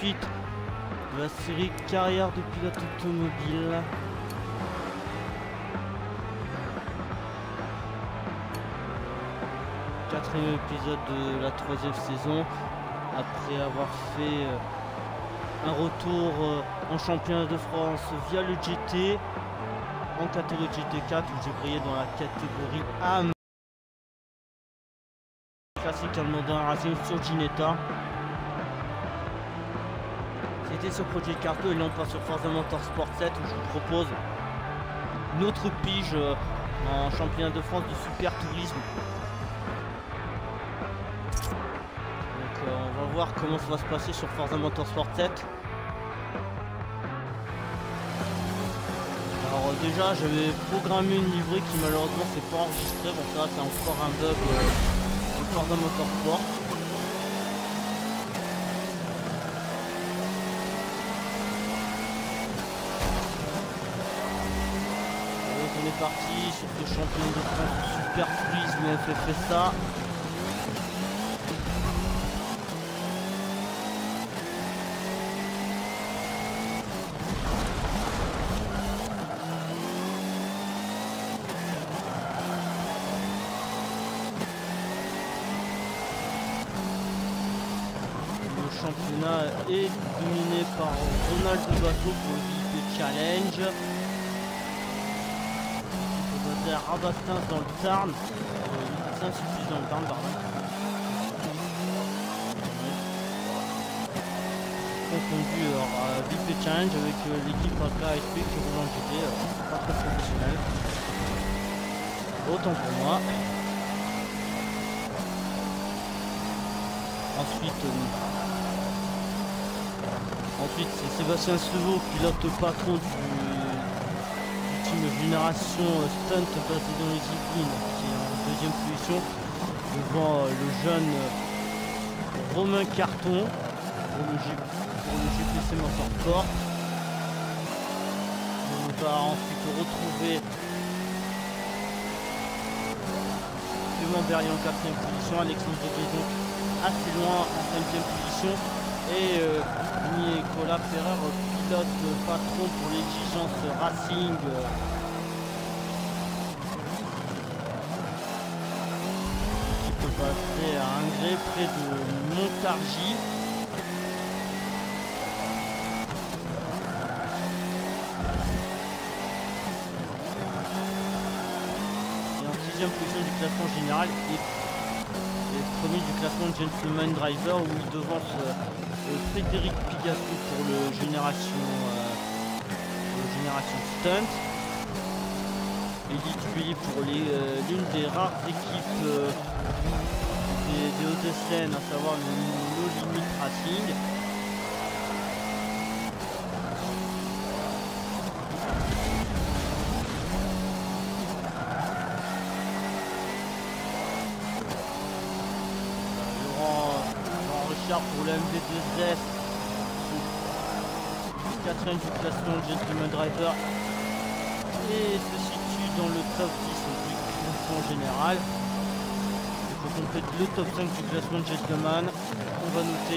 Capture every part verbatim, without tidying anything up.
suite de la série carrière de pilote automobile. Quatrième épisode de la troisième saison, après avoir fait un retour en championnat de France via le G T, en catégorie G T quatre où j'ai brillé dans la catégorie A M classique Almondin Racing sur Ginetta. C'était sur Projet Carto et non pas sur Forza Motorsport sept où je vous propose une autre pige en championnat de France de super tourisme. Donc euh, on va voir comment ça va se passer sur Forza Motorsport sept. Alors euh, déjà j'avais programmé une livrée qui malheureusement s'est pas enregistrée, bon ça c'est encore un bug euh, de Forza Motorsport. On est parti sur ce champion de France de super tourisme F F S A. Le championnat est dominé par Ronald Bateau pour le V I P Challenge. Rabastens dans le Tarn, euh, Saint-Sulpice dans le Tarn, pardon. Confondu alors V I P Challenge avec euh, l'équipe A K S P qui roule en G T, euh, pas très professionnel. Autant pour moi. Ensuite, euh, ensuite c'est Sébastien Sevaux, pilote patron du Génération Stunt basé dans les Yvelines, qui est en deuxième position devant le jeune Romain Carton pour le, G... pour le G P C Motorsport. On va ensuite retrouver Clément Berrier en quatrième position, Alexandre Guédon assez loin en cinquième position et euh, Nicolas Ferrer, pilote patron pour l'exigence Racing. Passer à Ingré près de Montargis. Et en sixième position du classement général et, et premier du classement de Gentleman Driver où il devance euh, Frédéric Pigasso pour le Génération, euh, pour le Génération Stunt. Élite Julie pour l'une euh, des rares équipes euh, des, des Hauts-de-Seine, à savoir le No Limit Racing. Laurent, Laurent Richard pour le M V deux S, quatrième du classement de Gentleman Driver et se situe dans le top dix du classement général. Il faut qu'on complète le top cinq du classement de Gentleman. On va noter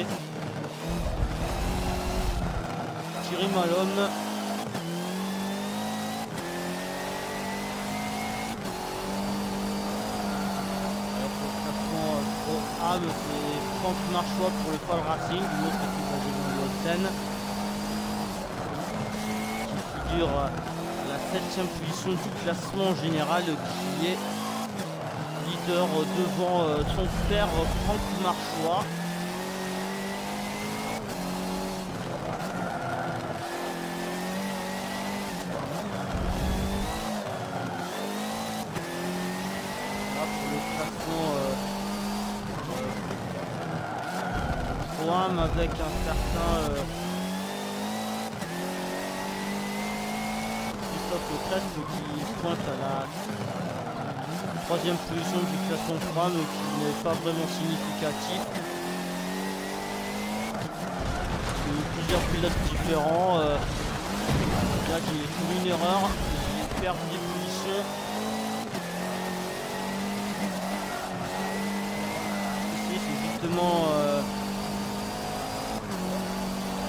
Thierry Malone, alors pour le classement pro A M, c'est Franck Marchois pour le Fall Racing, une autre équipe basée dans le Hauts-de-Seine, qui figure à la septième position du classement général, qui est leader devant euh, son père Franck Marchois. Là pour le classement euh, euh, Pro A M avec un certain euh, Christophe Crest qui pointe à la troisième position du classement Pro A M, qui n'est pas vraiment significatif. Plusieurs pilotes différents. Euh, là j'ai fait une erreur, j'ai perdu des positions. Ici c'est justement euh,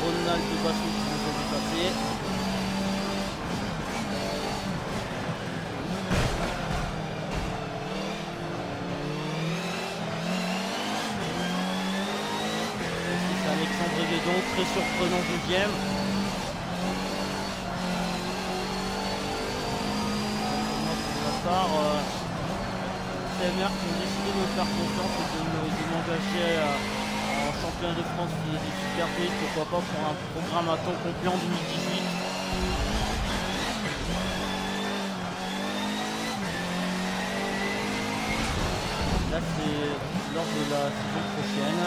Ronald de Basso qui nous a dépassé. C'est Alexandre Guédon, très surprenant deuxième. Pour ma part, euh, C M R qui ont décidé de me faire confiance et de m'engager en championnat de France des Super P, pourquoi pas pour un programme à temps complet en deux mille dix-huit. Là c'est lors de la saison prochaine.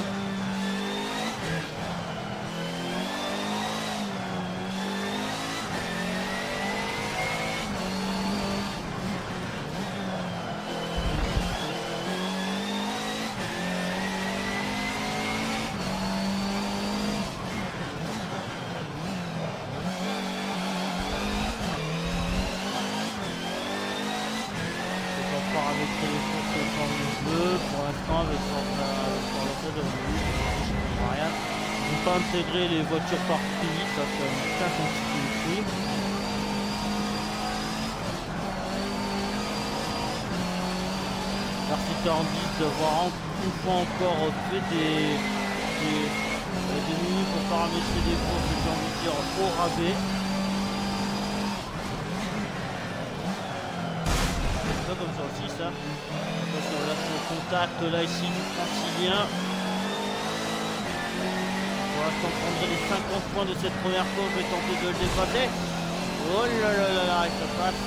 Paramétrer les courses comme on veut, pour l'instant avec son de rien. Je ne vais pas intégrer les voitures par pays, ça fait un casse un petit peu le prix. Merci quarante-dix d'avoir une fois encore fait des, des, des menus pour paramétrer des courses, j'ai envie de dire au rabais. Comme ça aussi ça. Attention, là c'est le contact là ici du Francilien. Pour l'instant prendre les cinquante points de cette première course, je vais tenter de le dépasser. Oh là là là là, ça passe.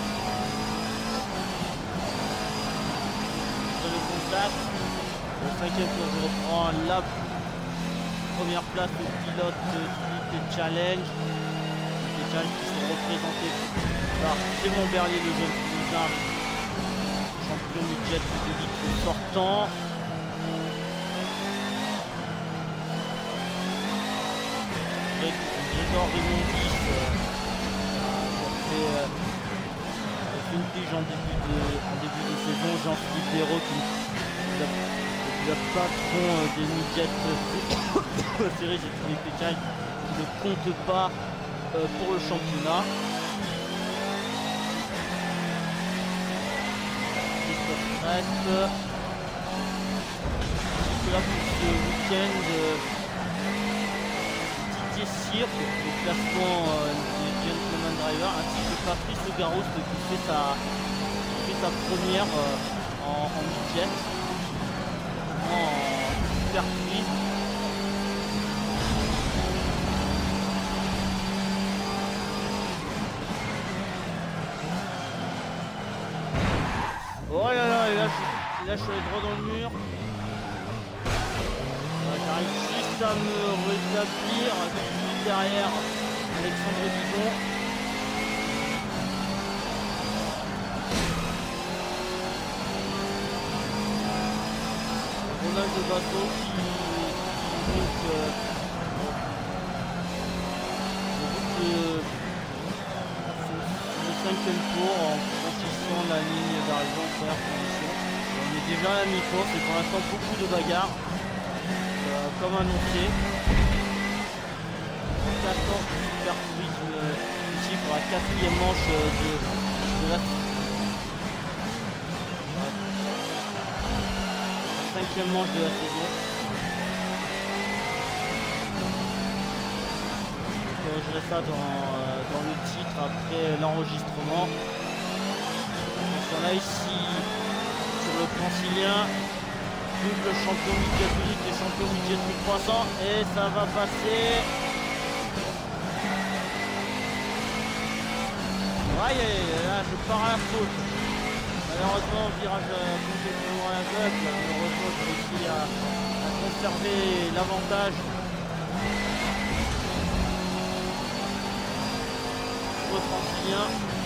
C'est le contact. Au cinquième tour, je reprends la première place au pilote des Challenge. Les Challenge qui sont représentés par Clément Berlier, le jeune Toulousain. Champion midget de litre sortant. Grégor Raymondis euh, fait, euh, fait une pige en début de, en début de saison. Jean-Philippe Béraud qui est le patron euh, des midgets séries et Philippe Pétain qui ne compte pas euh, pour le championnat. Reste là pour ce week-end euh, Didier Cirque, le classement euh, des Gentleman Driver, ainsi que Patrice Garouste qui fait sa, qui fait sa première euh, en, en midget, en super quiz. Oh là là, et là, je, là je suis allé droit dans le mur. J'arrive juste à me rétablir derrière Alexandre Guédon. Ronald de Basso qui, qui donc euh, le, le cinquième tour en franchissant la ligne d'arrivée en première position. On est déjà à la mi-course et pour l'instant beaucoup de bagarres. Euh, comme annoncé, quatorze super tourisme euh, ici pour la quatrième manche euh, de, de la, ouais, la cinquième manche de la saison. Je corrigerai ça dans, euh, dans le titre après l'enregistrement. On a ici sur le Francilien. Double champion midget unique et champion midget mille trois cents et ça va passer. Aïe, là je pars à la faute. Malheureusement virage complètement à l'aveugle. Malheureusement j'ai réussi à, à conserver l'avantage sur le Francilien.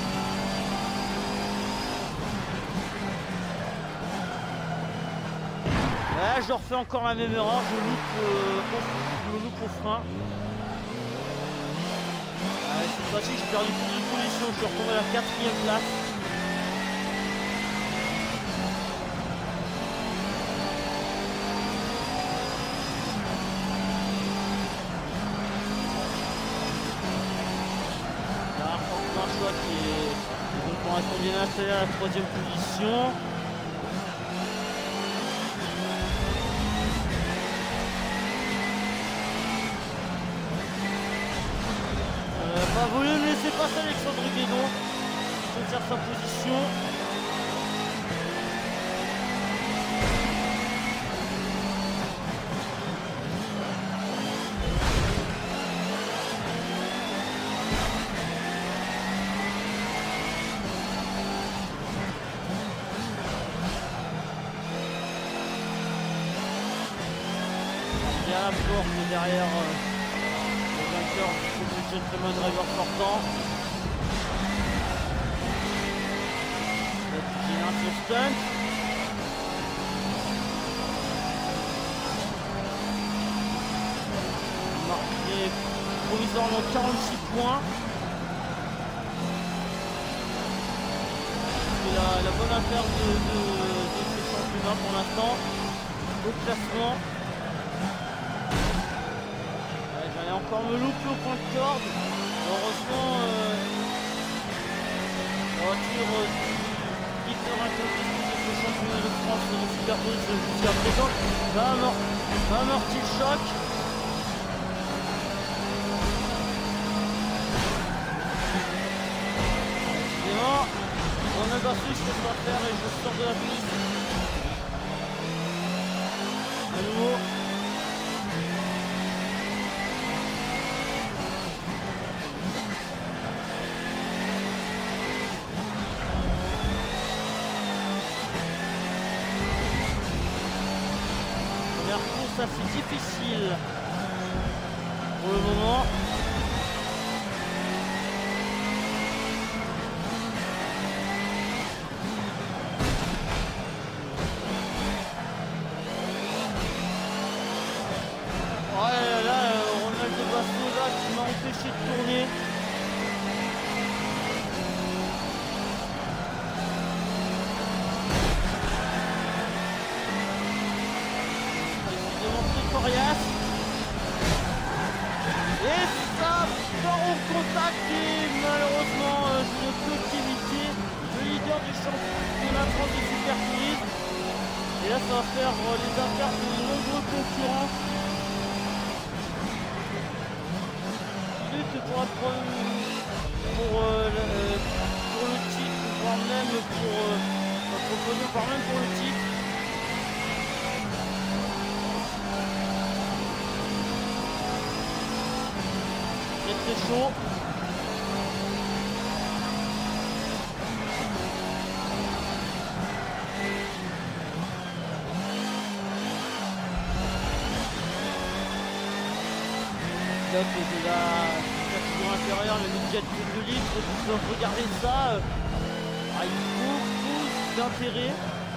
Là, je refais encore la même erreur, je loupe, euh, au, je loupe au frein. Allez, cette fois-ci, j'ai perdu plus de position, je suis retrouvé à la quatrième place. restons bien installés à la troisième position. Euh, pas voulu me laisser passer Alexandre Guédon. Il conserve sa position. À la porte derrière euh, le vainqueur du Gentleman Driver sortant. Cette génération stunt. Marqué provisoirement quarante-six points. C'est la, la bonne affaire de, de, de ce championnat pour l'instant. Au classement. J'allais encore me louper au point de corde. Heureusement, euh, la voiture euh, qui sera incontestée de ce championnat de France de Superboost jusqu'à présent va, amor va amortir le choc. Évidemment, on a battu ce que je dois faire et je sors de la piste. À nouveau. Course assez difficile pour le moment. Ouais, là, là Ronald de Basso là qui m'a empêché de tourner. Coriace. Et ça part au contact et malheureusement euh, je ne peux qu'éviter le leader du championnat de France de Supertourisme. Et là ça va faire euh, les affaires de nombreux concurrents. Lutte pour, pour, pour, euh, le, pour le titre, voire même pour euh, notre podium, voire même pour le titre. Très chaud. Top de la catégorie inférieure, le midget de deux litres, vous pouvez regarder ça. Ah, il y a beaucoup d'intérêt.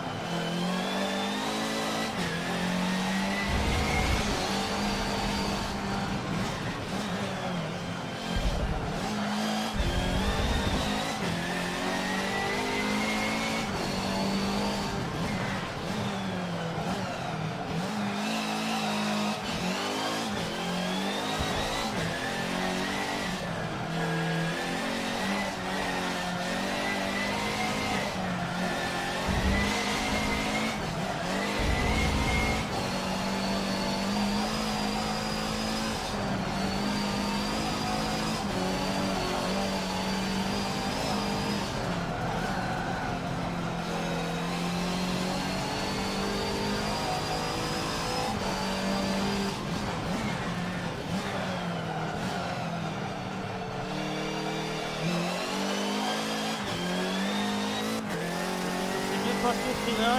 Passe au freinage.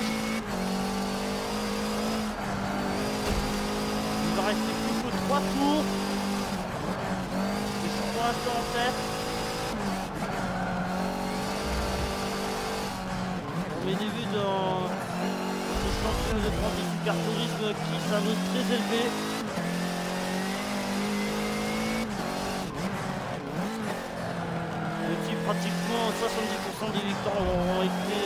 Il va rester plus que trois tours. Je suis pour l'instant en tête. Mes débuts dans ce championnat de France du Supertourisme qui s'annonce très élevé. Depuis pratiquement soixante-dix pour cent des victoires ont été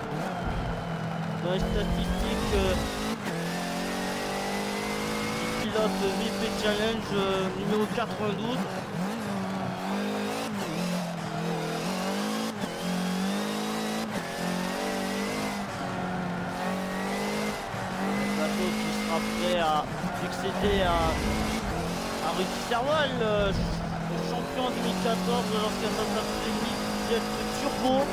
dans les statistiques euh, pilote V P Challenge euh, numéro quatre-vingt-douze. Bateau qui sera prêt à succéder à, à Rudy Serval, euh, champion en deux mille quatorze lorsqu'il a s'appelait Midjet Turbo.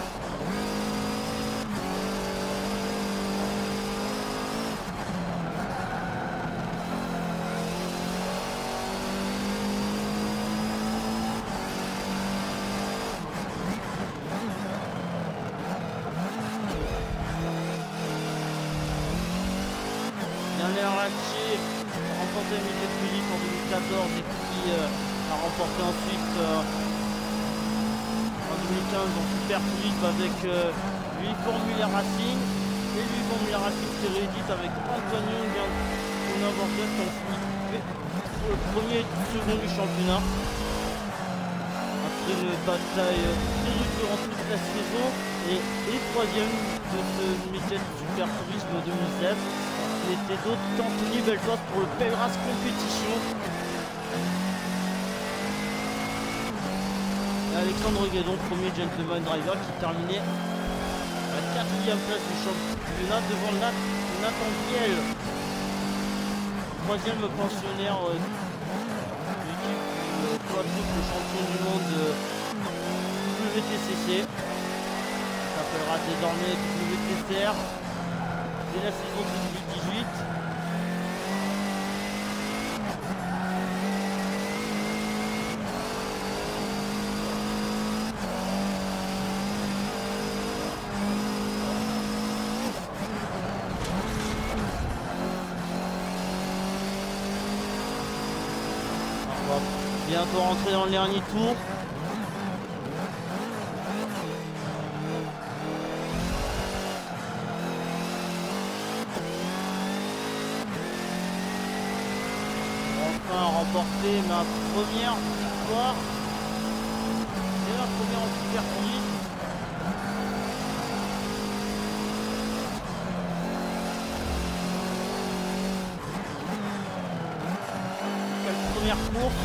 Arraché a remporté le Midget Philippe en deux mille quatorze et qui euh, a remporté ensuite euh, en deux mille quinze en Super Philippe avec euh, lui Formula Racing et lui Formula Racing qui réédite avec Antoine Young et Antonin Borges qui ont fini le premier et second du championnat. Après une bataille très rude durant toute la saison et, et troisième de ce Midget Super Tourisme deux mille sept. Il était d'autres qu'Anthony Belfort pour le Pelras Competition. Et Alexandre Guédon, premier gentleman driver qui terminait à la quatrième place du championnat devant Nathan Biel, troisième pensionnaire euh, de l'équipe du quadruple champion du monde euh, W T C C. Il s'appellera désormais W T C R dès la saison deux mille dix-huit. On va bientôt rentrer dans le dernier tour. Remporter ma première victoire et ma première en Super Tourisme. Quelle première course.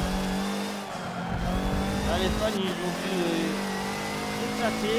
Là, les fans ils ont dû euh, éclater.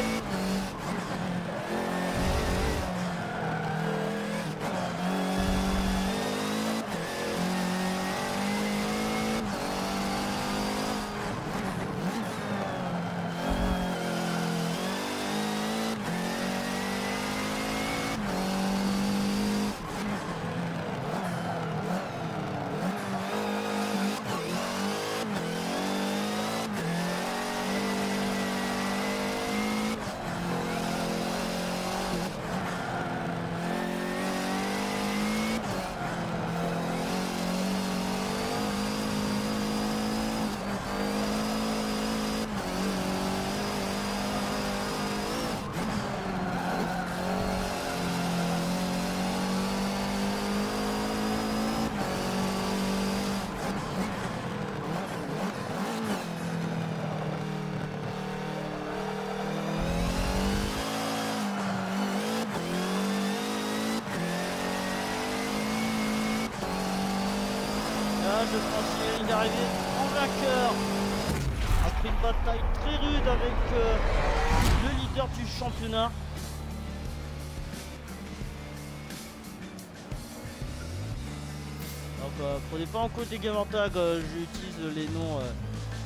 Je franchis la ligne d'arrivée en vainqueur après une bataille très rude avec euh, le leader du championnat. Donc euh, prenez pas en compte les game tag, euh, j'utilise les noms euh,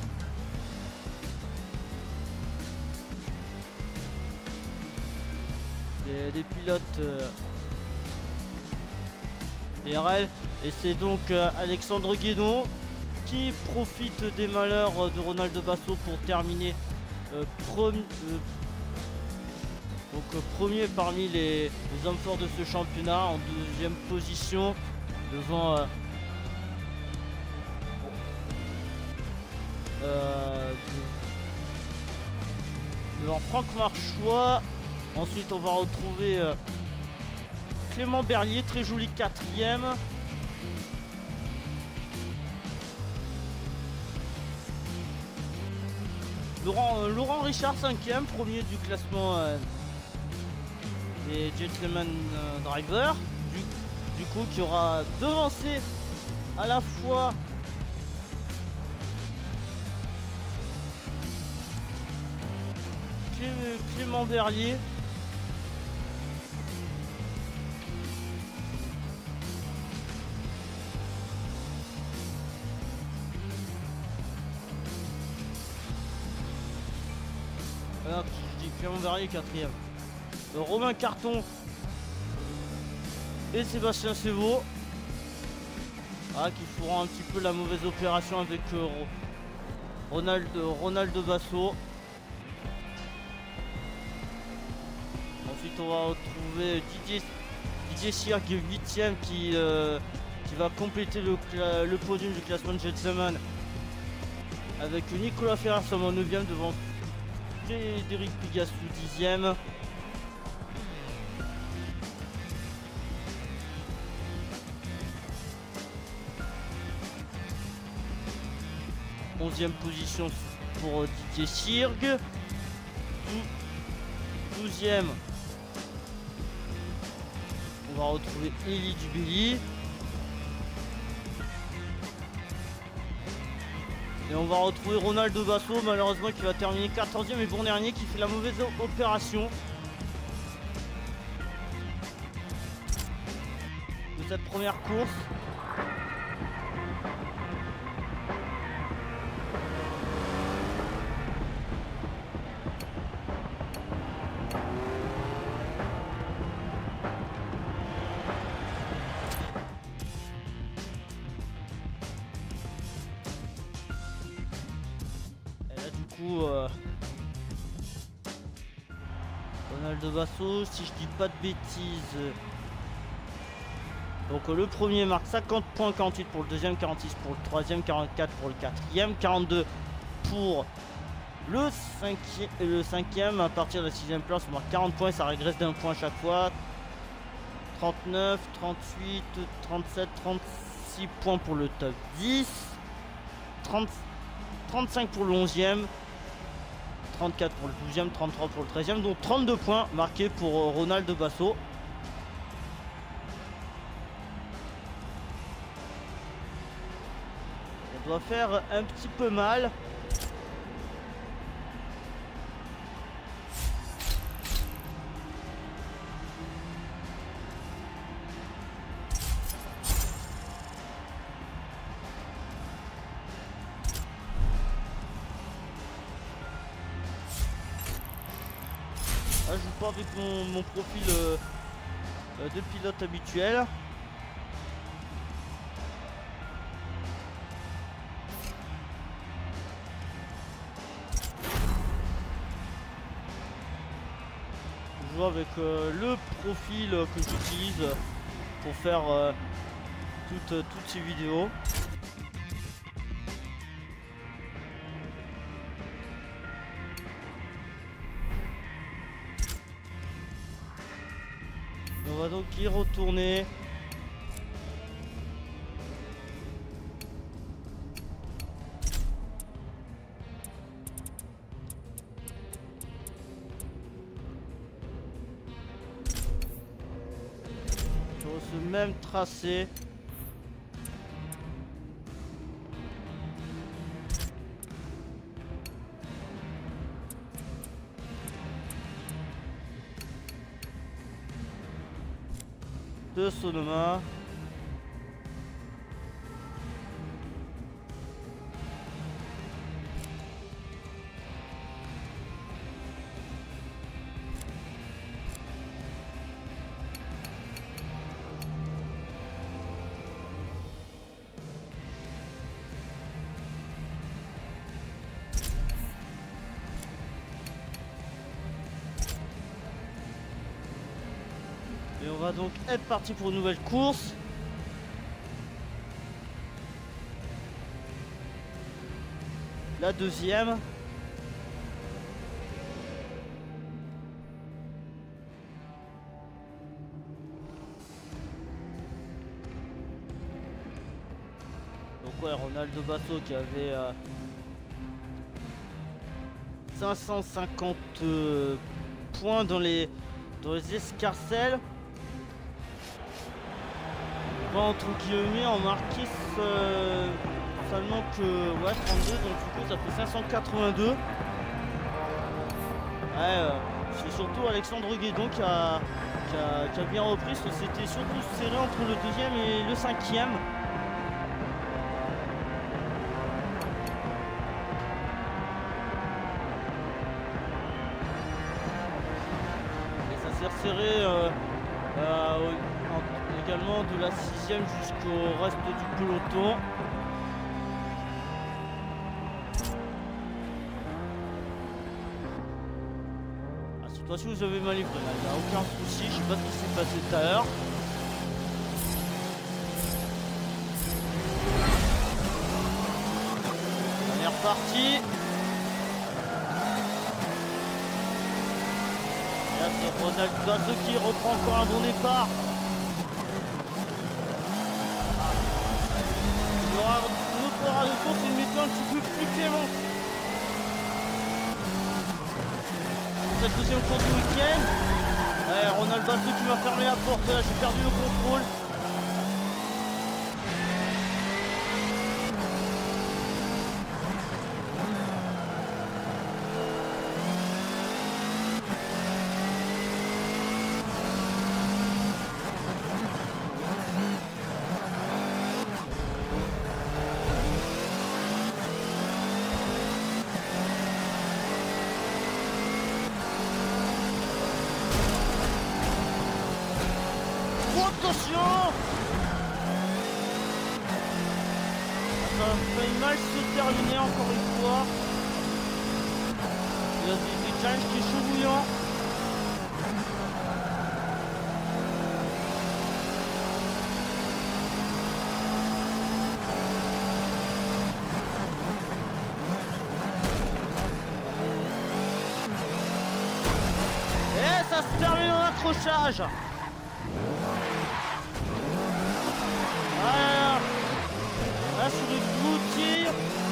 des, des pilotes euh, D R L. Et c'est donc euh, Alexandre Guédon qui profite des malheurs de Ronaldo Basso pour terminer euh, premi euh, donc, euh, premier parmi les, les hommes forts de ce championnat, en deuxième position devant euh, euh, devant Franck Marchois. Ensuite on va retrouver euh, Clément Berlier, très joli quatrième. Laurent, euh, Laurent Richard cinquième, premier du classement euh, des Gentleman euh, Driver, du, du coup qui aura devancé à la fois Clément Berlier. Alors, je dis Clément Berlier quatrième. Romain Carton et Sébastien Sévaux. Ah, qui feront un petit peu la mauvaise opération avec euh, Ronald, Ronaldo Basso. Ensuite on va retrouver Didier, Didier Sierck huitième qui, euh, qui va compléter le, le podium du classement de Gentleman avec Nicolas Ferrer en neuvième devant Frédéric Pigassou dixième. onzième position pour Didier Sierck. douzième, on va retrouver Elie Dubelli. Et on va retrouver Ronaldo Basso, malheureusement qui va terminer quatorzième, et bon dernier qui fait la mauvaise opération de cette première course. Euh, Ronaldo Basso, si je dis pas de bêtises, donc euh, le premier marque cinquante points, quarante-huit pour le deuxième, quarante-six pour le troisième, quarante-quatre pour le quatrième, quarante-deux pour le cinquième, le cinquième. À partir de la sixième place on marque quarante points, ça régresse d'un point à chaque fois. Trente-neuf, trente-huit, trente-sept, trente-six points pour le top dix, trente, trente-cinq pour le onzième, trente-quatre pour le douzième, trente-trois pour le treizième, donc trente-deux points marqués pour Ronaldo Basso. Ça doit faire un petit peu mal. Là, je joue pas avec mon, mon profil euh, euh, de pilote habituel. Je joue avec euh, le profil euh, que j'utilise pour faire euh, toutes, euh, toutes ces vidéos. On va donc y retourner. Sur ce même tracé. De Sonoma. Et on va donc être parti pour une nouvelle course. La deuxième. Donc ouais, Ronaldo Basso qui avait euh, cinq cent cinquante euh, points dans les, dans les escarcelles. Va entre guillemets en marquer euh, seulement que ouais, trente-deux, donc du coup ça fait cinq cent quatre-vingt-deux. Ouais, euh, c'est surtout Alexandre Guédon qui a, qui, a, qui a bien repris. C'était surtout serré entre le deuxième et le cinquième. Et ça s'est resserré euh, euh, en, également de la sixième jusqu'au reste du peloton. Si vous avez mal livré, il n'y a aucun souci, je sais pas ce qui s'est passé tout à l'heure. On est reparti. Et là c'est Ronald Basso qui reprend encore un bon départ. Il y aura une autre parade de course, une météo un petit peu plus clémente. Cette deuxième course du week-end. Ouais, Ronald Basso qui m'a fermé la porte, là j'ai perdu le contrôle. Attention! Ça a failli mal se terminer encore une fois. Il y a des, des challenges qui est chaud bouillant. Et ça se termine en accrochage. Là sur le Cloutier,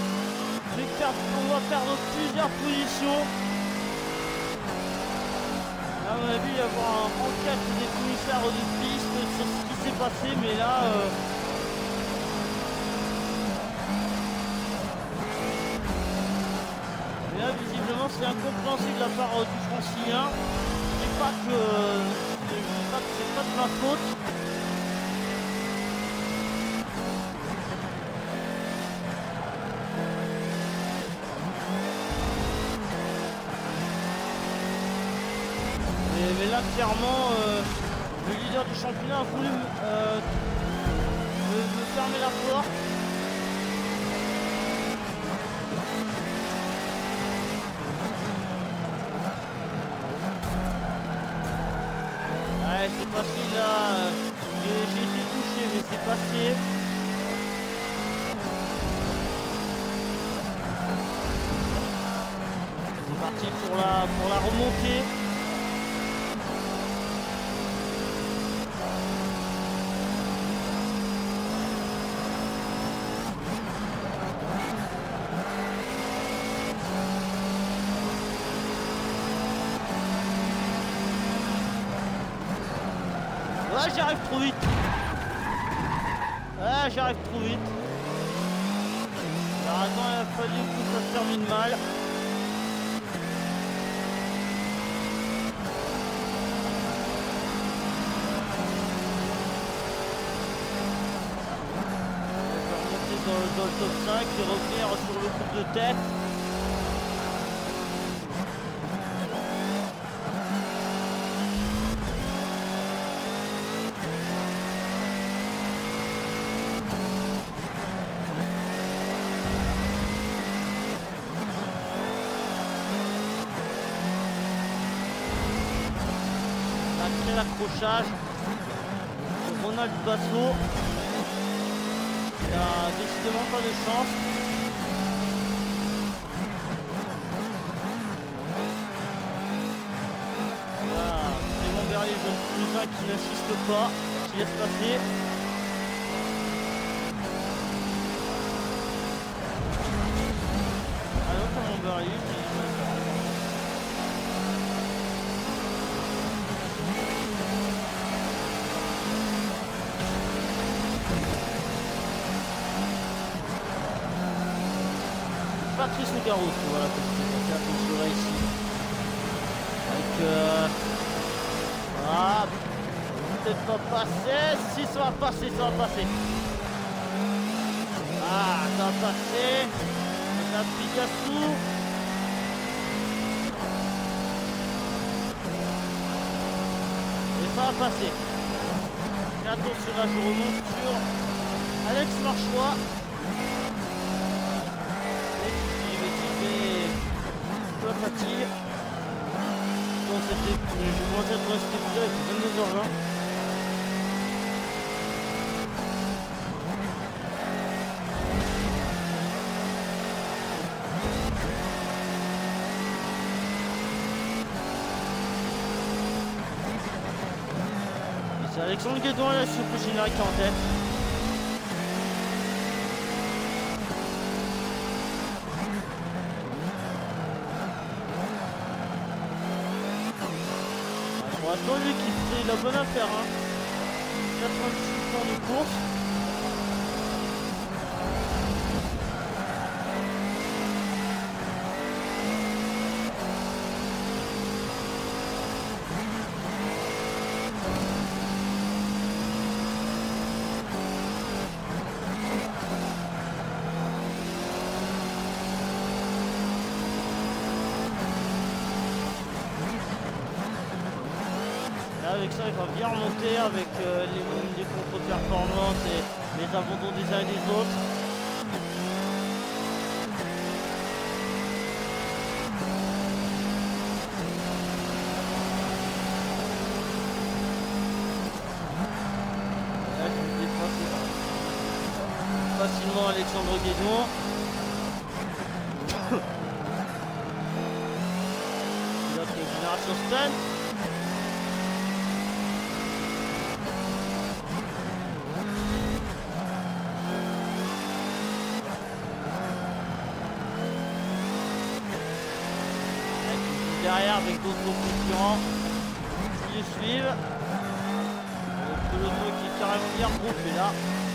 on va perdre plusieurs positions. Là, à mon avis, il va y avoir un enquête des commissaires de piste sur ce qui s'est passé, mais là, euh... mais là visiblement c'est incompréhensible de la part euh, du francilien. Je dis pas que c'est pas, pas de ma faute. Mais là, clairement, euh, le leader du championnat a voulu euh, me, me fermer la porte. Ouais, c'est passé là. J'ai été touché, mais c'est passé. C'est parti pour la, pour la remontée. Ah, j'arrive trop vite. Ah, j'arrive trop vite. Alors attends, il a fallu que ça se termine mal. Je vais remonter dans le, dans le top cinq et revenir sur le groupe de tête. L'accrochage de Ronald Basso, il a décidément pas de chance. Voilà, Clément Berlier, jeune Toulousain qui n'insiste pas, qui laisse passer. Alors Clément Berlier, Patrice Nougaro, voilà, que attention là ici. Avec euh... ah, peut-être pas passer. Si ça va passer, ça va passer. Ah, ça va passer. La Picasso. Et ça va passer. Et attention là, je remonte sur Alex Marchois. Pas fatigue. Donc c'était je commençais à rester plus avec vingt-deux heures vingt. Et c'est Alexandre Guédon là sur le générique en tête. Pour lui qui fait la bonne affaire, hein. quatre-vingt-dix-huit points de course. Avec ça, il va bien remonter avec euh, les, les contre-performances et les abandons des uns et des autres. Là, je me dépasse facilement Alexandre Guédon. Pilote de Génération Stunt. Derrière avec d'autres concurrents qui les suivent. Le peloton qui est carrément bien regroupé là.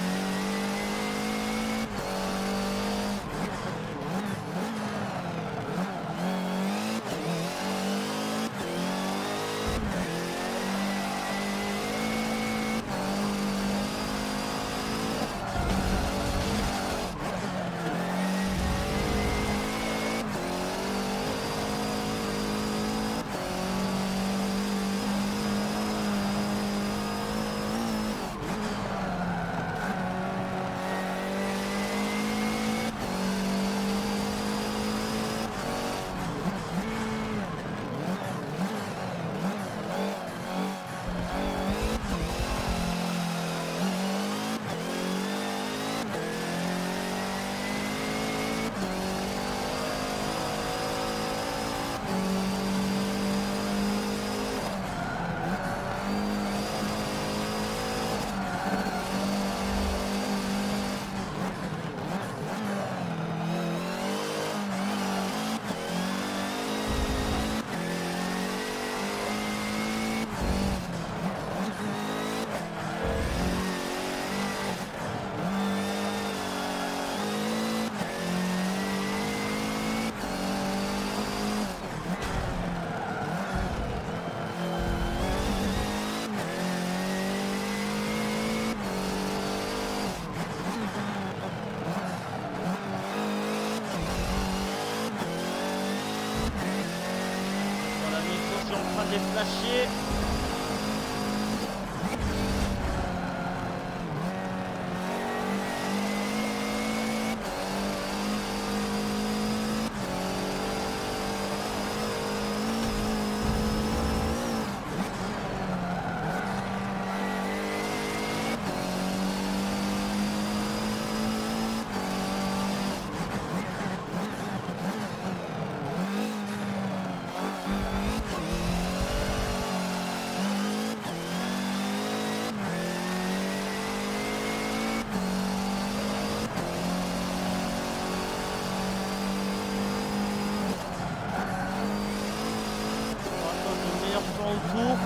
Des flashés. Autour.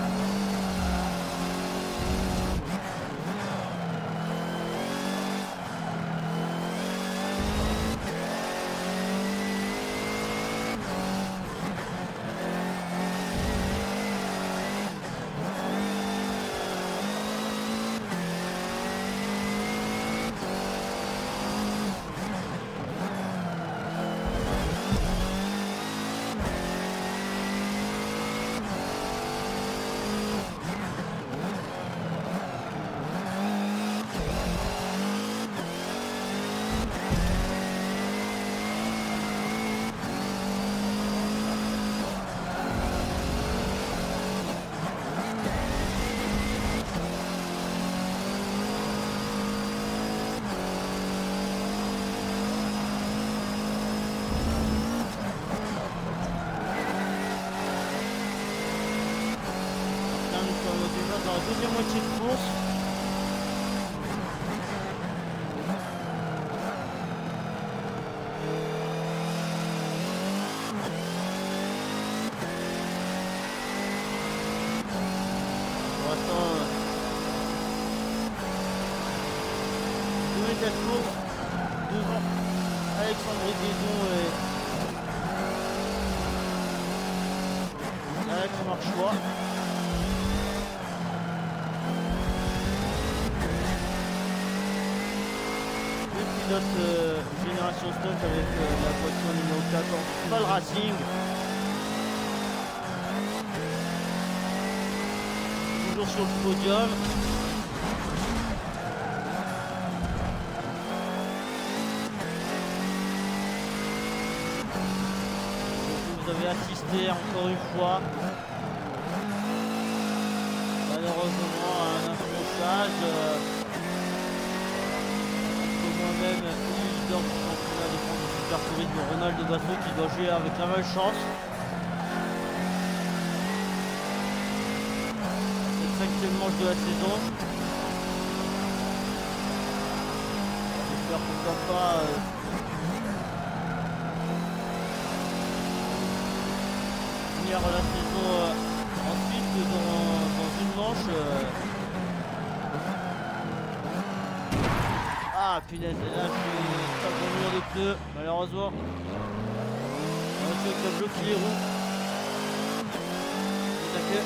passe dans la deuxième moitié de course. Pour l'instant, deux quatre courses, devant Alexandre Guédon et Alex Marchois. Le pilote euh, Génération Stock avec euh, la voiture numéro quatorze, Val Racing. Toujours sur le podium. Vous avez assisté encore une fois malheureusement à un accrochage euh, entre moi-même et le leader du championnat de France de Super Tourisme, Ronald de Basso, qui doit jouer avec la malchance. C'est le cinquième manche de la saison. J'espère pourquoi pas euh, finir la saison euh, ensuite dans, dans une manche. Euh... Ah punaise, et là je suis pas dans le mur de pneus, malheureusement. La voiture qui a bloqué les roues. C'est que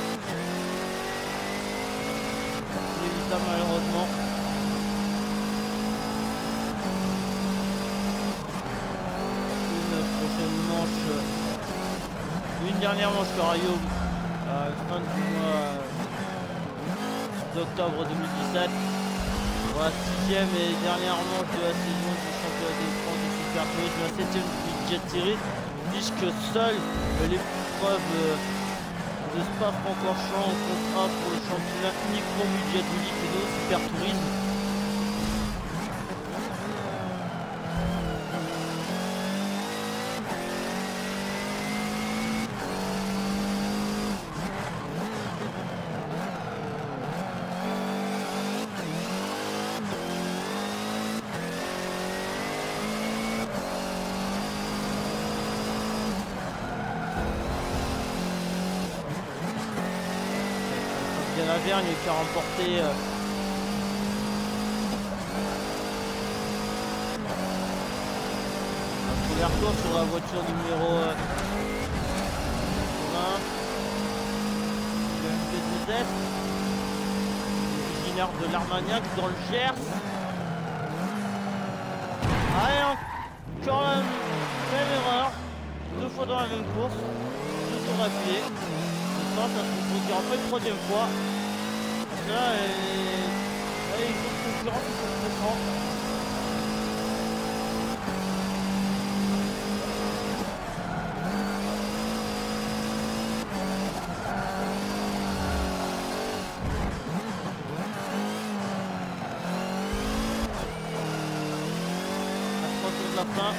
inévitable malheureusement. Une prochaine manche. Une dernière manche qui aura lieu à la fin du mois d'octobre deux mille dix-sept. Voilà, sixième et dernière manche de la saison du championnat de France de Super Tourisme, la septième du Jet Series, puisque seule l'épreuve de Spa-Francorchamps comptera pour le championnat uniquement Jet Unique et de Super Tourisme. Lavergne qui a remporté euh, la première course sur la voiture numéro euh, vingt, le M P deux S, originaire de l'Armagnac dans le Gers. Allez, encore la même erreur, deux fois dans la même course, deux tours d'affilée. Ça, ça se produira pas une troisième fois. Là, et... là, il faut que concurrence qui se prend. À trois tours de la fin.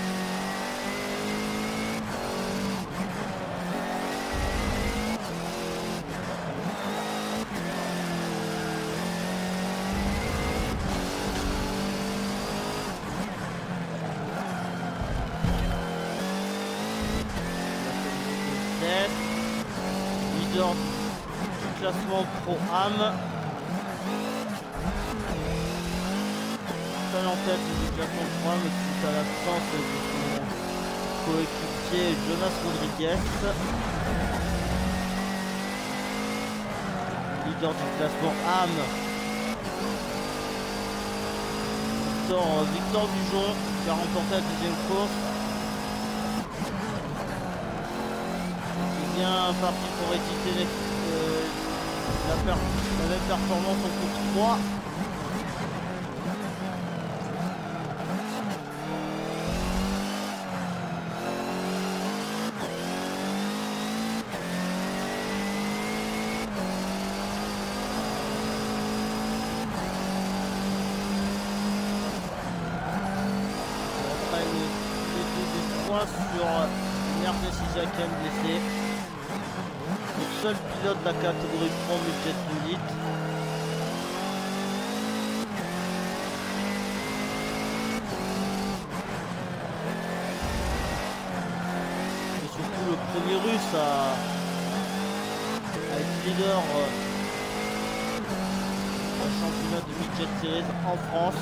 Leader du classement Pro-Am. Seul en tête du classement Pro-Am suite à l'absence de son coéquipier Jonas Rodriguez. Leader du classement A M. Victor, Victor Dujon qui a remporté la deuxième course. Bien parti pour éditer les, euh, la, per la même performance en course trois. On prend des points sur Mercedes Isaac blessé. le seul pilote de la catégorie Pro Midget Elite. Et surtout le premier russe à, à être leader euh, au championnat de Midget Series en France.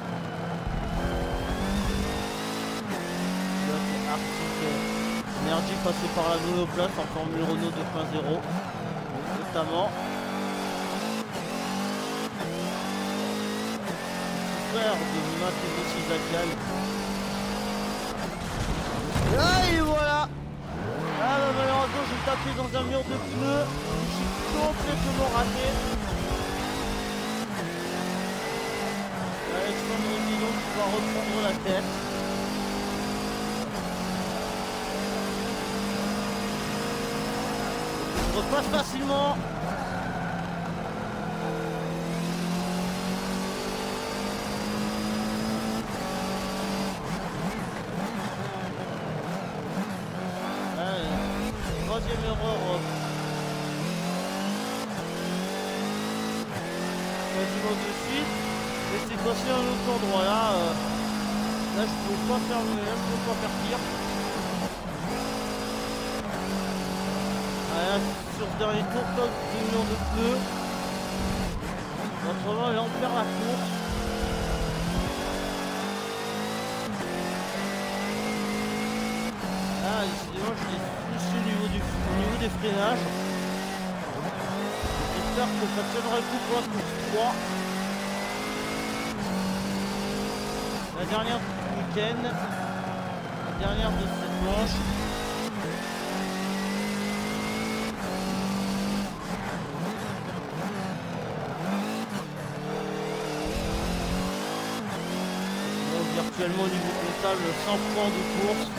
Arctic Energy passé par la monoplace en Formule Renault deux point zéro notamment. Frère de Mateo Zakian. Ah et voilà. Ah bah malheureusement j'ai tapé dans un mur de pneus. Je suis complètement raté. Alexandre Guillon qui va reprendre la tête. Repasse facilement. Allez, troisième erreur. Quasiment de suite. Et c'est passé à un autre endroit là. Euh, là je peux pas faire là je peux pas faire pire. Allez, sur ce dernier tour, top deux millions de pneus. Autrement, là, on perd la course. Ah, décidément, je l'ai poussé au niveau, du, au niveau des freinages. J'espère que ça tiendra le coup pour la course trois. La dernière du week-end. La dernière de cette manche. Actuellement au niveau comptable cent points de course.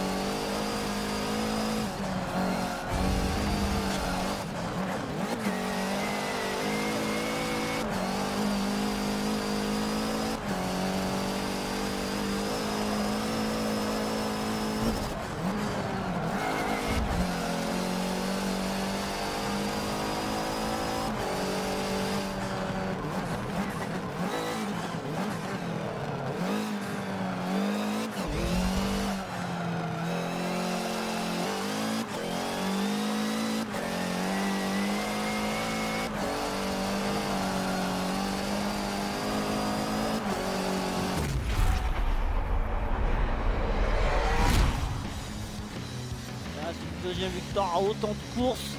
Deuxième victoire à autant de courses.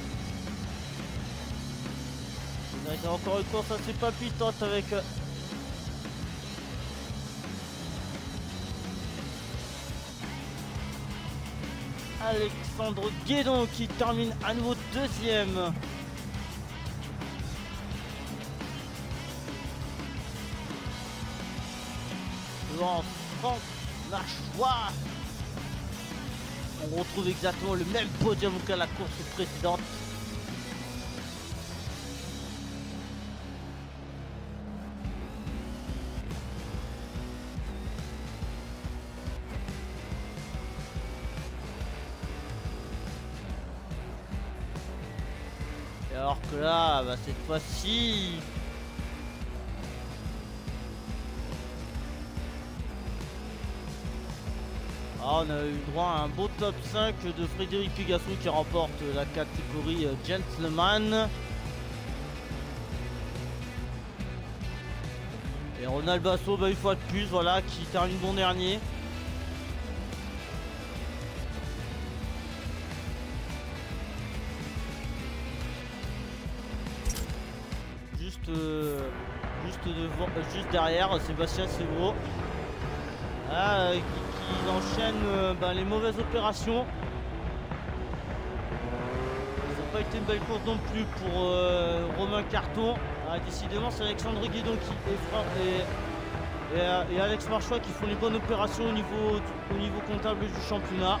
C'est encore une course assez palpitante avec euh, Alexandre Guédon qui termine à nouveau deuxième. Devant Franck Marchois. On retrouve exactement le même podium qu'à la course précédente. Et alors que là, bah, cette fois-ci... Ah, on a eu droit à un beau top cinq de Frédéric Pigasson qui remporte la catégorie Gentleman. Et Ronald Basso, bah, une fois de plus, voilà, qui termine bon dernier. Juste, euh, juste, devant, euh, juste derrière, Sébastien Sevreau. Ah, euh, il enchaîne euh, bah, les mauvaises opérations. Ça n'a pas été une belle course non plus pour euh, Romain Carton. Ah, décidément, c'est Alexandre Guédon qui et, et, et, et Alex Marchois qui font les bonnes opérations au niveau, au niveau comptable du championnat.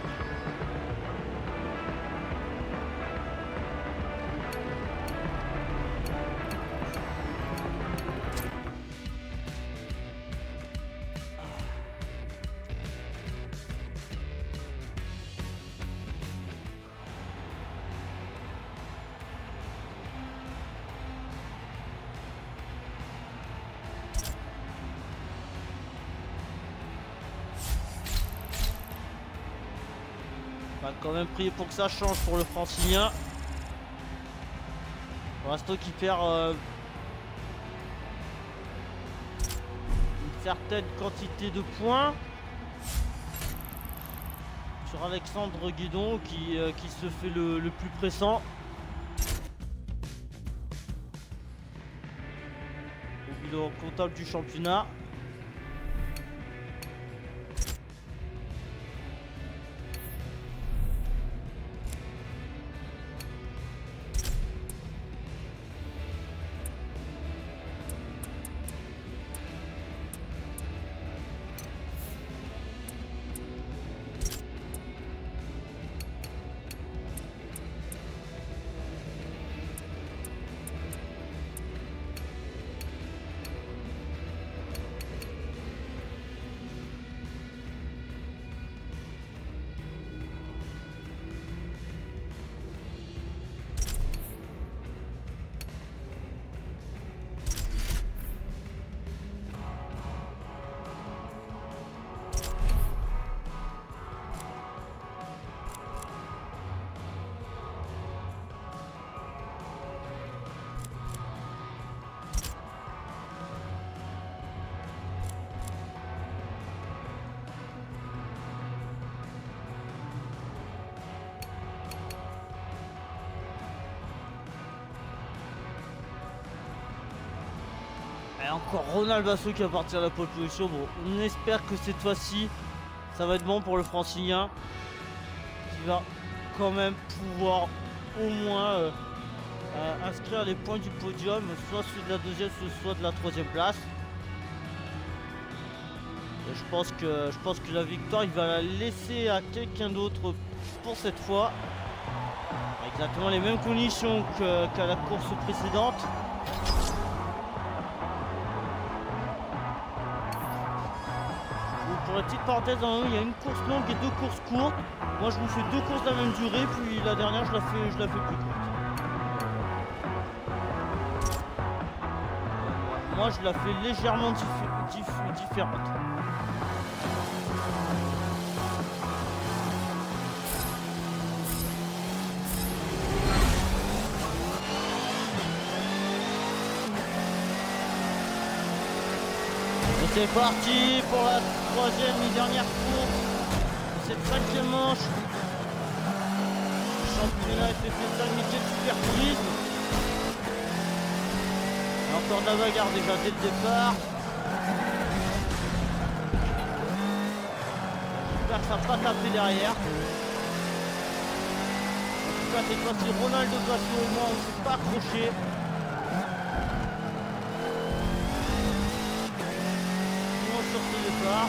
On va quand même prier pour que ça change pour le Francilien. Pour l'instant qui perd euh, une certaine quantité de points sur Alexandre Guédon qui, euh, qui se fait le, le plus pressant. Au bilan comptable du championnat. Et encore Ronald Basso qui va partir à la pole position. Bon, on espère que cette fois-ci, ça va être bon pour le Francilien, qui va quand même pouvoir au moins euh, euh, inscrire les points du podium, soit ceux de la deuxième, soit de la troisième place. Et je pense que je pense que la victoire, il va la laisser à quelqu'un d'autre pour cette fois. Exactement les mêmes conditions que, qu'à la course précédente. Pour la petite parenthèse, il y a une course longue et deux courses courtes. Moi je vous fais deux courses de la même durée, puis la dernière je la fais, je la fais plus courte. Moi je la fais légèrement diffé diff différente. C'est parti pour la troisième et dernière course de cette cinquième manche. Le championnat F F S Amitié de Super Tourisme. Encore de la bagarre déjà dès le départ. J'espère que ça va pas taper derrière. En tout cas cette fois-ci Ronald Basso au moins on ne s'est pas accroché. Sur ce départ.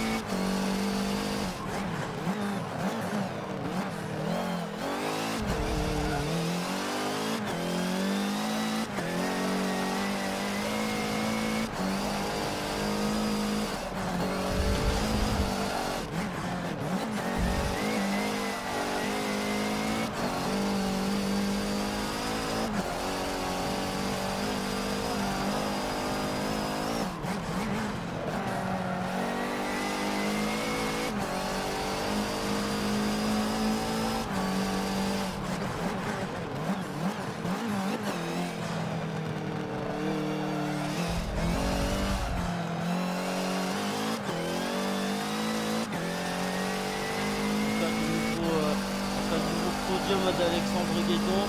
d'Alexandre Guédon.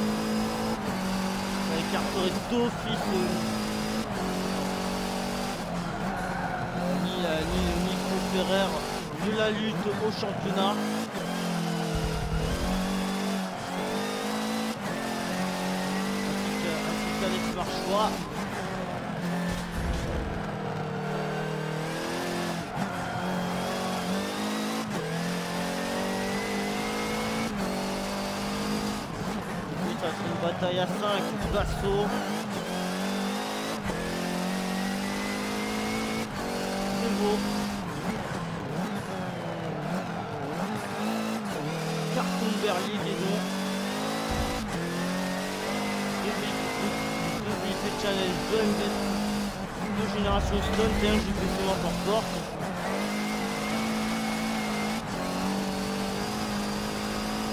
Ça écarterait d'office ni, euh, ni Nico Ferrer de la lutte au championnat. Ainsi qu'Alex Marchois. C'est une bataille à cinq, Basso. Nouveau. Carton Berlier Guédon. Deux challenge, deux M V, deux générations Stone et un J P C Motorsport.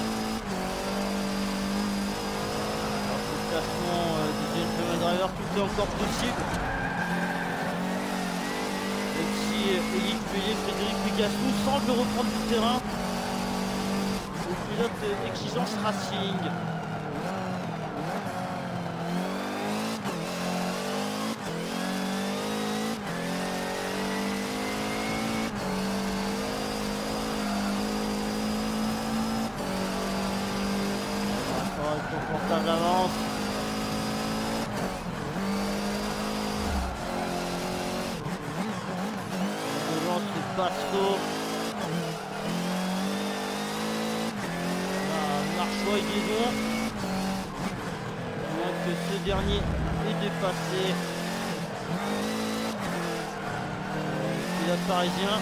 classement euh, des Gentleman Driver, tout est encore possible. Même si Éric Payet, Frédéric Picasso semble reprendre du terrain. Le pilote d'Exigence Racing. Confortable avance. Devant ce Pasco. Marchois et Guédon. Moins que ce dernier est dépassé. Le pilote parisien.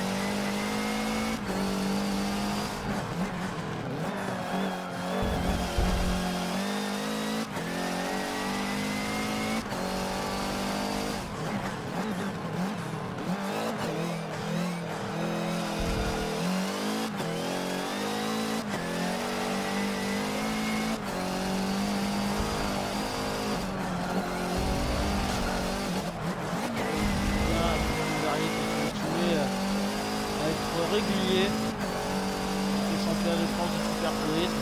Régulier, le championnat de France du super tourisme.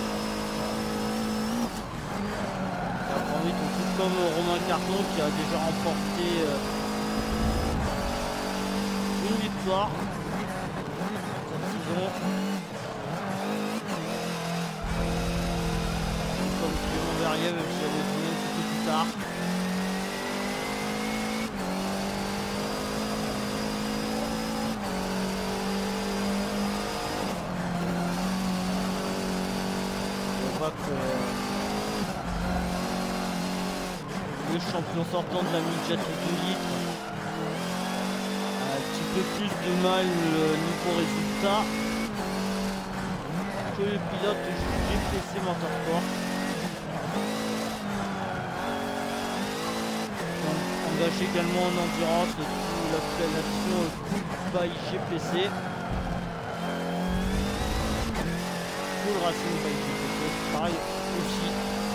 Après, oui, tout comme Romain Carton qui a déjà remporté euh, une victoire cette saison. Comme Clément Verrier, même si elle est venue un petit peu plus tard. Que le champion sortant de la Midget deux litres a un petit peu plus de mal niveau résultat que le pilote du G P C Motorsport, engagé également en endurance sous l'appellation Cool by G P C. Cool Racing by G P C, pareil aussi.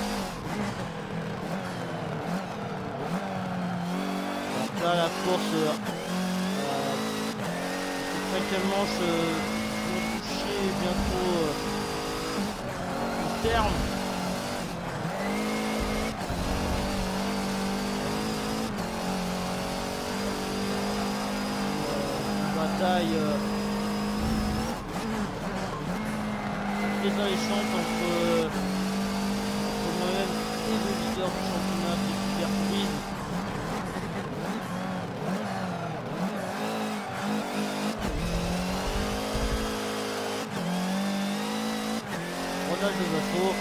Donc là la course euh, cinquième manche euh, vont toucher bientôt euh, au terme. Euh, bataille euh, très alléchante entre, euh, entre moi-même et le leader du championnat de super tourisme. Ronald de Vasso.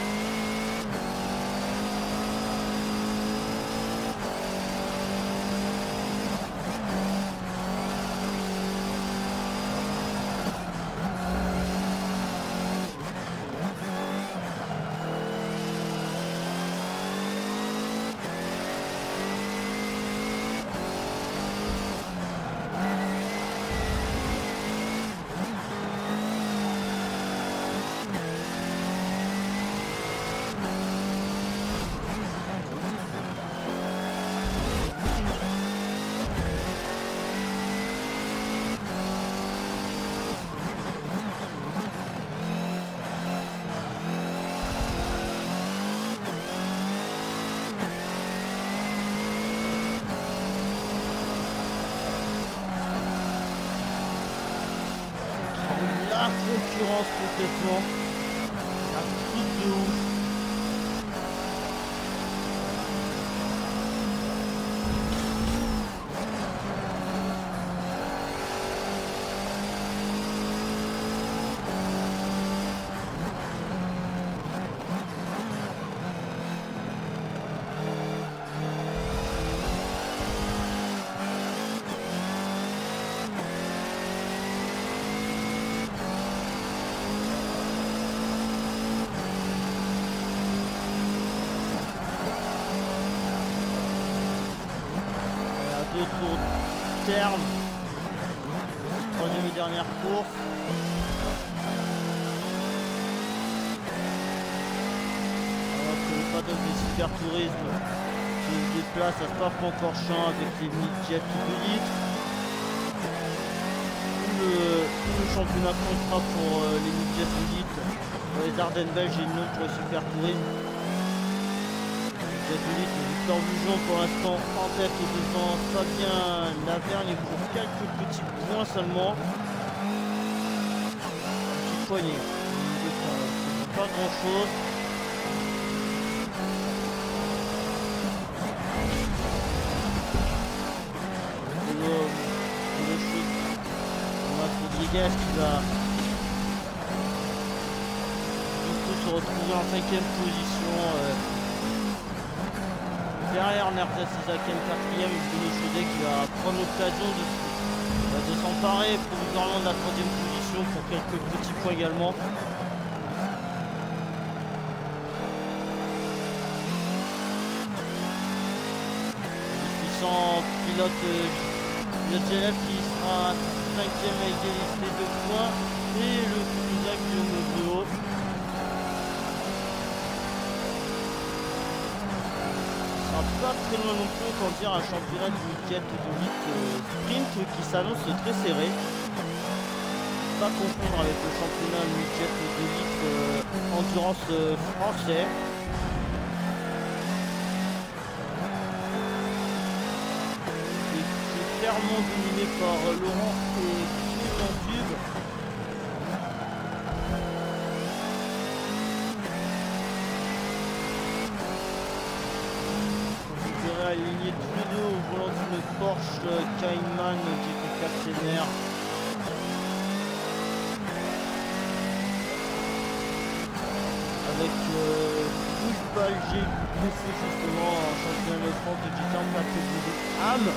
Concurrence complètement, un truc de ouf. Deux tours de terme, troisième et dernière course. Alors que le paddock des Super Tourisme se déplace à Spa-Francorchamps avec les mid-jets de litre. Le, le championnat comptera pour euh, les mid-jets élite, pour les Ardennes belges et non pour le Super Tourisme. Élite, Victor Bujon pour l'instant en tête devant Fabien Lavergne pour quelques petits points seulement. Petite poignée, pas grand chose. Rodriguez qui va du coup se retrouver en cinquième position euh, derrière Nerja Sisaken quatrième et Bruno Chaudet qui va prendre l'occasion de, de s'emparer provisoirement de la troisième position pour quelques petits points également. Puissant pilote, euh, pilote G L F qui sera cinquième à égalité de points et le Kubiza Guillaume Bleu. Pas très loin non plus, autant dire un championnat du jet de lutte euh, sprint qui s'annonce très serré. Pas confondre avec le championnat du jet de lutte euh, endurance euh, français. C'est clairement dominé par Laurent et Clément Tube. Alignés tous les deux au volant d'une Porsche Cayman G T quatre Ténère. Avec euh, douze Balgé blessé justement en championnat de France de G T en catégorie A M.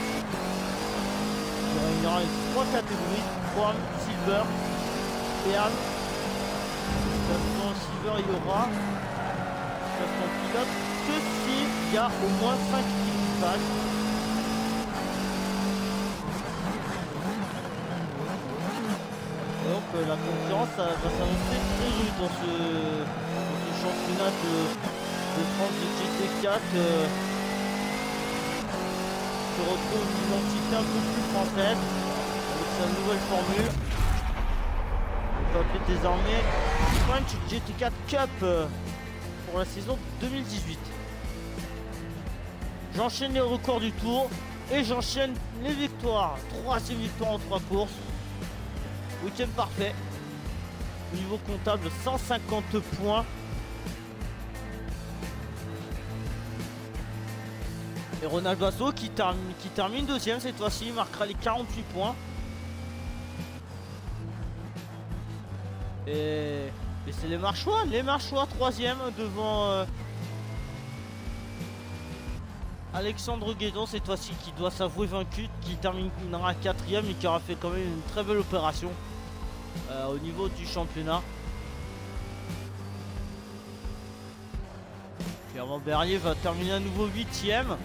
Il y aura les trois catégories, Pro-A M, Silver et A M. Classement Silver, il y aura classement pilote que s'il y a au moins cinq équipages. Donc euh, la concurrence ça, va s'annoncer très rude dans ce, dans ce championnat de, de France de G T quatre. Euh, se retrouve une identité un peu plus française avec sa nouvelle formule. On peut appeler désormais French G T quatre Cup euh, pour la saison deux mille dix-huit. J'enchaîne les records du tour et j'enchaîne les victoires. Troisième victoire en trois courses. Week-end parfait. Au niveau comptable, cent cinquante points. Et Ronald Basso qui, termine, qui termine deuxième cette fois-ci, marquera les quarante-huit points. Et, et c'est les Marchois, les Marchois troisième devant euh, Alexandre Guédon cette fois-ci qui doit s'avouer vaincu, qui terminera quatrième et qui aura fait quand même une très belle opération euh, au niveau du championnat. Clément Berlier va terminer à nouveau huitième.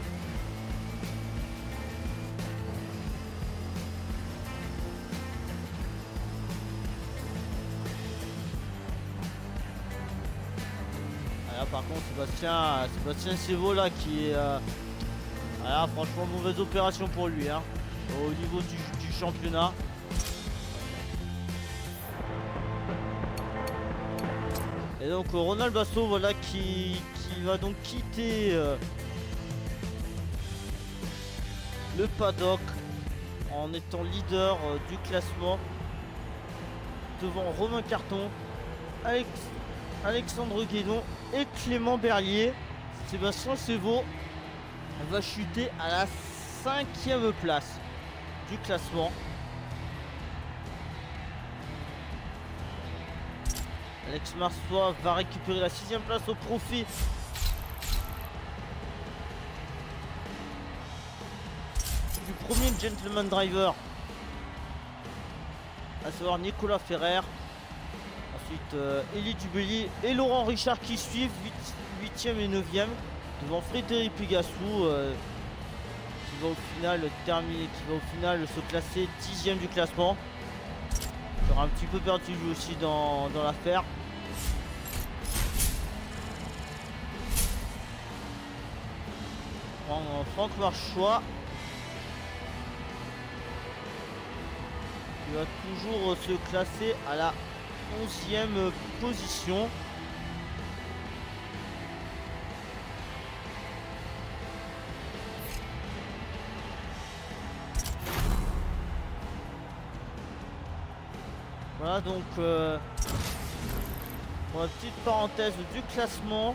Par contre Sébastien, Sébastien Sévaux là qui est euh, voilà, franchement mauvaise opération pour lui hein, au niveau du, du championnat. Et donc Ronald Basso voilà qui, qui va donc quitter euh, le paddock en étant leader euh, du classement devant Romain Carton, Alex, Alexandre Guédon et Clément Berlier. Sébastien Sévaux va chuter à la cinquième place du classement. Alex Marsois va récupérer la sixième place au profit du premier gentleman driver, à savoir Nicolas Ferrer. Ensuite euh, Élie Dubelli et Laurent Richard qui suivent huitième et neuvième devant Frédéric Pigassou euh, qui va au final terminer, qui va au final se classer dixième du classement. Il sera un petit peu perdu lui aussi dans, dans l'affaire. Franck Marchois. Il va toujours se classer à la onzième position. Voilà donc euh, pour la petite parenthèse du classement.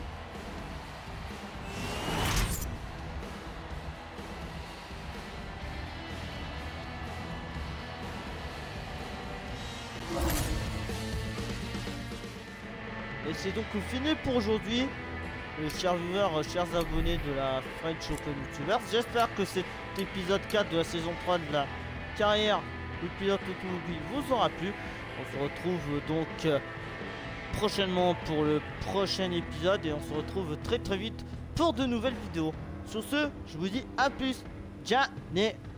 Et c'est donc fini pour aujourd'hui, les chers viewers, chers abonnés de la French Open YouTubers. J'espère que cet épisode quatre de la saison trois de la carrière du pilote automobile vous aura plu. On se retrouve donc euh, prochainement pour le prochain épisode et on se retrouve très très vite pour de nouvelles vidéos. Sur ce, je vous dis à plus. Ciao.